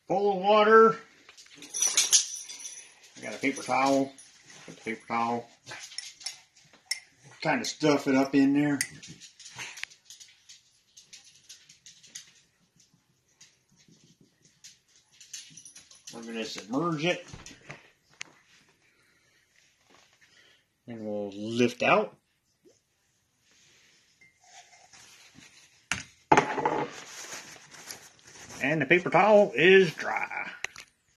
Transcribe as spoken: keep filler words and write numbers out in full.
full of water. I got a paper towel. Put the paper towel. Kind of stuff it up in there. We're going to submerge it. And we'll lift out. And the paper towel is dry.